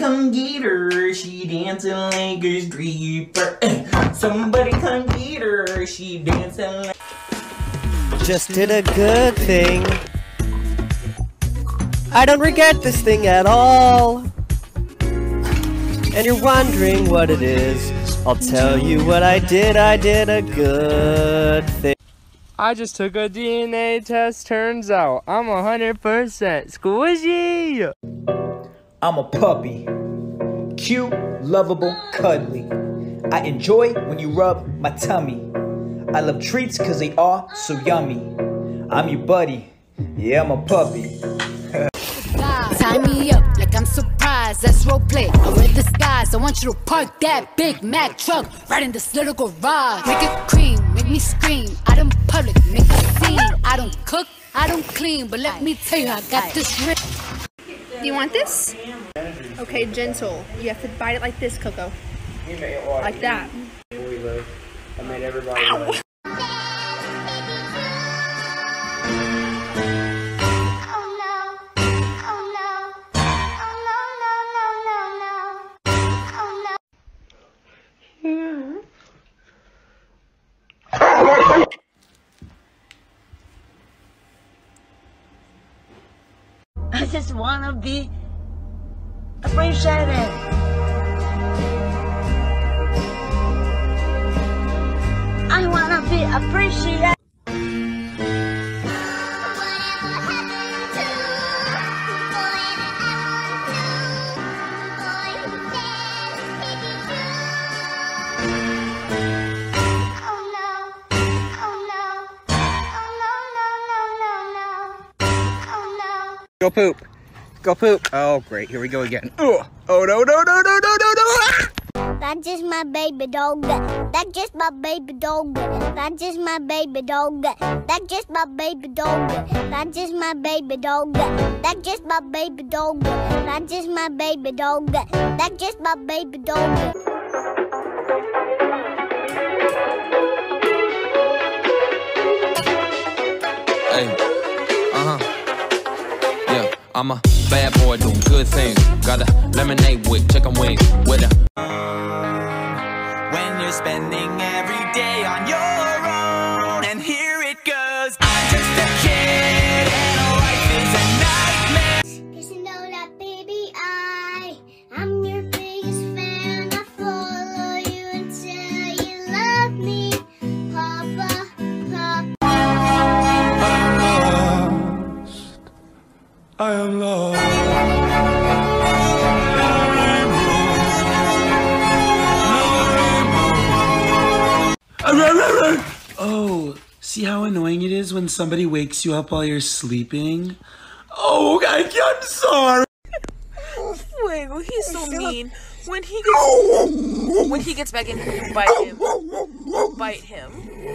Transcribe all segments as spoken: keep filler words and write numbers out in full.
come get her, she dancing like a stripper. Somebody come get her, she dancing like... Just did a good thing. I don't regret this thing at all. And you're wondering what it is. I'll tell you what I did, I did a good thing. I just took a D N A test, turns out I'm one hundred percent squishy! I'm a puppy. Cute, lovable, cuddly. I enjoy when you rub my tummy. I love treats cause they are so yummy. I'm your buddy. Yeah, I'm a puppy. Tie me up like I'm surprised, that's roleplay. I wear disguise, I want you to park that Big Mac truck right in this little garage. Make it cream, make me scream, out in public, make a scene. I don't cook, I don't clean, but let me tell you, I got this rip. Do you want this? Okay, gentle. You have to bite it like this, Coco. Like that. I made everybody. Ow. I just wanna be appreciated. I wanna be appreciated. Go poop. Go poop. Oh, great. Here we go again. Oh, oh no, no, no, no, no, no, no. That's just my baby dog. That's just my baby dog. That's just my baby dog. That's just my baby dog. That's just my baby dog. That's just my baby dog. That's just my baby dog. That's just my baby dog. Hey, uh-huh. I'm a bad boy doing good things. Got a lemonade with chicken wings with a. When you're spending every day on your own, and here it goes. I'm just a kid, and life is a nightmare. Cause you know that, baby, I, I'm your biggest fan. I follow you until you love me, Papa, Papa. I am lost. Oh, see how annoying it is when somebody wakes you up while you're sleeping? Oh, I, I'm sorry. Fuego, he's so mean. When he gets when he gets back in here, bite him. Bite him.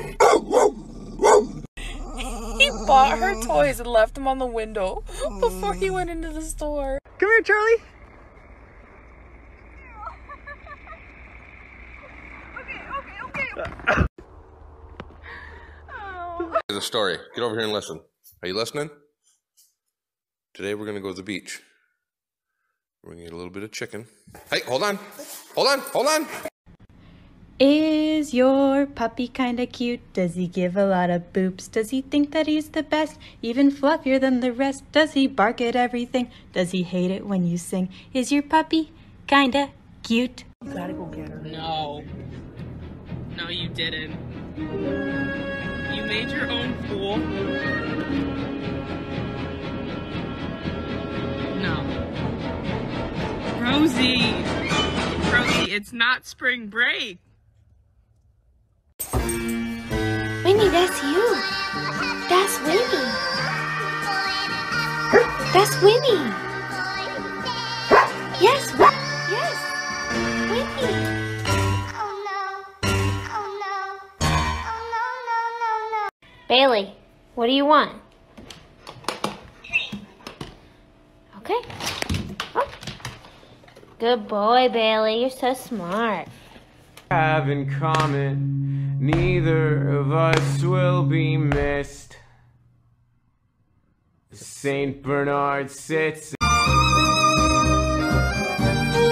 He bought her toys and left them on the window before he went into the store. Come here, Charlie. Okay, okay, okay. Here's a story. Get over here and listen. Are you listening? Today we're gonna go to the beach. We're gonna get a little bit of chicken. Hey, hold on. Hold on, hold on. Is your puppy kinda cute? Does he give a lot of boops? Does he think that he's the best? Even fluffier than the rest? Does he bark at everything? Does he hate it when you sing? Is your puppy kinda cute? You gotta go get her. No. No, you didn't. You made your own pool. No. Rosie! Rosie, it's not spring break. Winnie, that's you. That's Winnie. That's Winnie. Yes, yes. Winnie. Oh no. Oh no. Oh no, no, no, no. Bailey, what do you want? Okay. Oh. Good boy, Bailey. You're so smart. Have in common, neither of us will be missed. Saint Bernard sits.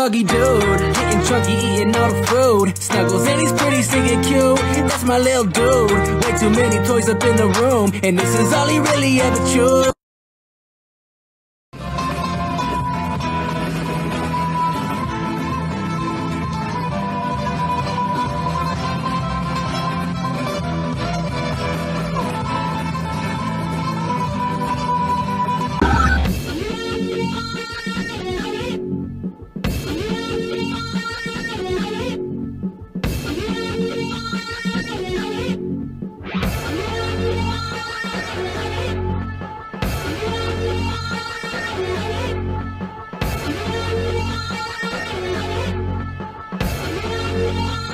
huggy dude, getting chunky, eating all the food. Snuggles and he's pretty, singing cute. That's my little dude. Way too many toys up in the room, and this is all he really ever chewed. Thank you.